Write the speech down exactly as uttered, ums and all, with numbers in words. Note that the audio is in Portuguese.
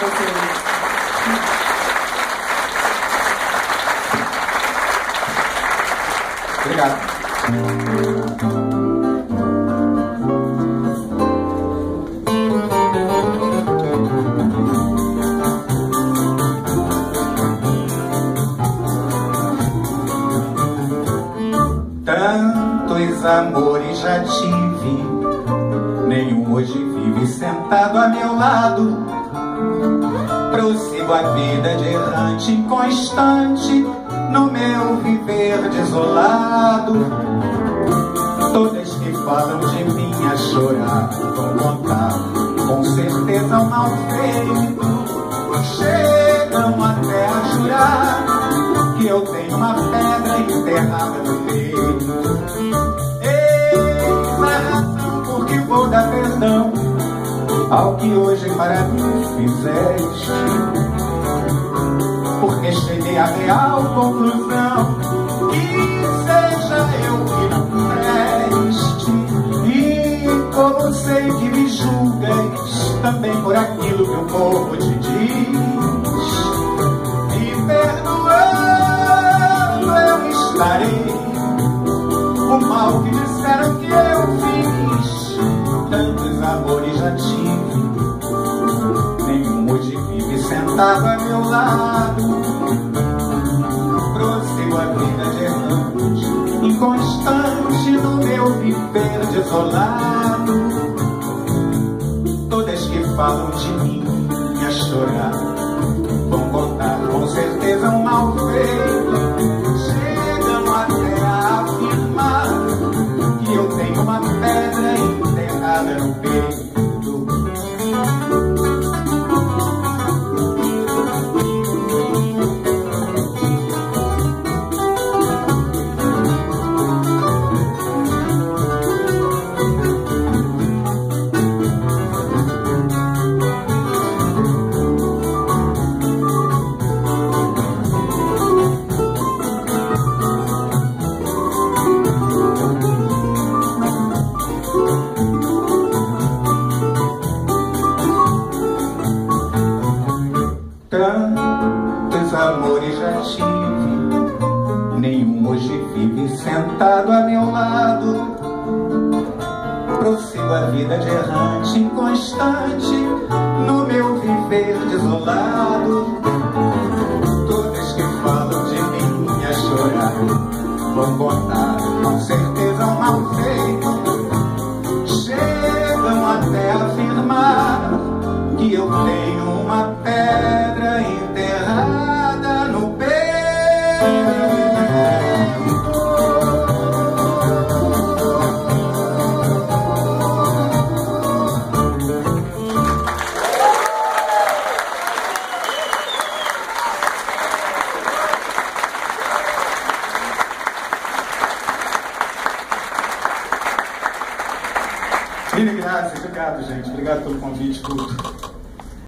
vocês. Obrigado. Tantos amores já tive, nenhum hoje vive sentado a meu lado. Prossigo a vida de errante inconstante no meu viver desolado. Todas que falam de mim a chorar vão contar com certeza um mal feito. Chegam até a jurar que eu tenho uma pedra enterrada no peito. Eis a razão por que vou dar perdão ao que hoje para mim fizeste, porque cheguei à real conclusão que seja eu que não preste. E como sei que me julgas também por aquilo que o povo te diz, me perdoando eu estarei o mal que disseram que eu fiz. Tantos amores já tive, nenhum hoje vive sentado a meu lado. Prossigo a vida de errante inconstante no meu viver desolado. Todas que falam de mim a chorar vão contar com certeza um mal feito. Chegam até a afirmar que eu tenho uma pedra enterrada no peito. Tantos amores já tive, nenhum hoje vive sentado a meu lado. Prossigo a vida de errante inconstante no meu viver desolado. Todas que falam de mim a chorar vão contar com certeza um mal feito. Chegam até a afirmar que eu tenho uma pedra enterrada no peito. Mil graças, obrigado, gente. Obrigado pelo convite, tudo.